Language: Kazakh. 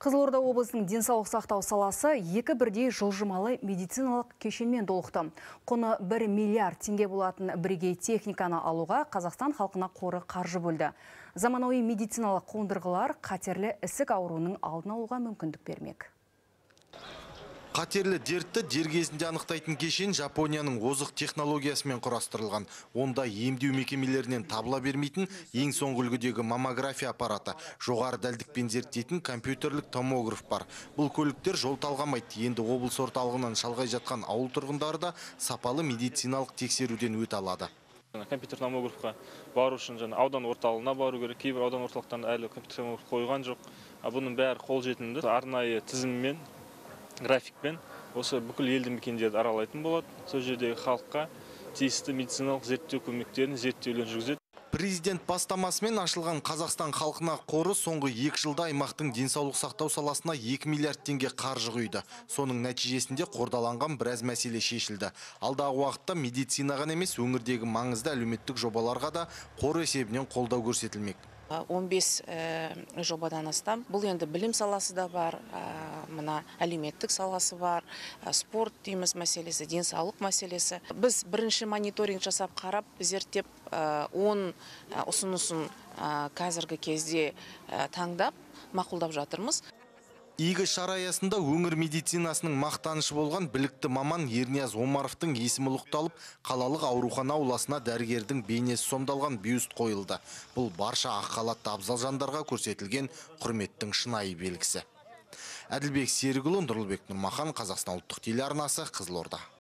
Қызылорда облысының денсаулық сақтау саласы екі бірдей жылжымалы медициналық кешенмен толықты. Құны 1 миллиард теңге болатын бірегей техниканы алуға Қазақстан халқына қоры қаржы бөлді. Заманауи медициналық қондырғылар қатерлі ісік ауруының алдын алуға мүмкіндік бермек. Қатерлі дертті дер кезінде анықтайтын кешен Жапонияның озық технологиясымен құрастырылған. Онда емдеу мекемелерінен табыла бермейтін ең соңғы үлгідегі маммография аппараты, жоғары дәлдікпен зерттейтін компьютерлік томограф бар. Бұл көліктер жол талғамайды. Енді облыс орталығынан шалғай жатқан ауыл тұрғындары да сапалы медициналық тексеруден өте алады. Компьютер томографқа бару үшін аудан орталығына бару керек. Кейбір аудан орталықтан әлі компьютер томограф қойған жоқ. Бұның бәрі қолжетімді. Арнайы тізіммен, графикпен осы бүкіл елді мекендерді аралайтын болады. Сол жердегі халыққа тиісті медициналық зерттеу көмектерін зерттеулер жүргізеді. Президент бастамасымен ашылған Қазақстан халқына қоры соңғы 2 жылда аймақтың денсаулық сақтау саласына 2 миллиард теңге қаржы құйды. Соның нәтижесінде қордаланған біраз мәселе шешілді. Алдағы уақытта медицинаға емес, өңірдегі маңызды әлеуметтік жобаларға да қор есебінен қолдау көрсетілмек. 15 жобадан астам. Бұл енді білім саласы да бар, мына әлеуметтік саласы бар, спорт дейміз мәселесі, денсаулық мәселесі. Біз бірінші мониторинг жасап қарап, зерттеп, 10 ұсынысын қазіргі кезде таңдап, мақұлдап жатырмыз. Игі шара аясында өңір медицинасының мақтанышы болған білікті маман Ернияз Омаровтың есімі ұлықталып, қалалық аурухана ауласына дәрігердің бейнесі сомдалған бюст қойылды. Бұл барша ақ халатты абзал жандарға көрсетілген құрметтің шынайы белгісі. Әділбек Серікұлы, Нұрлыбек Нұрмахан, Қазақстан ұлттық телеарнасы, Қызылорда.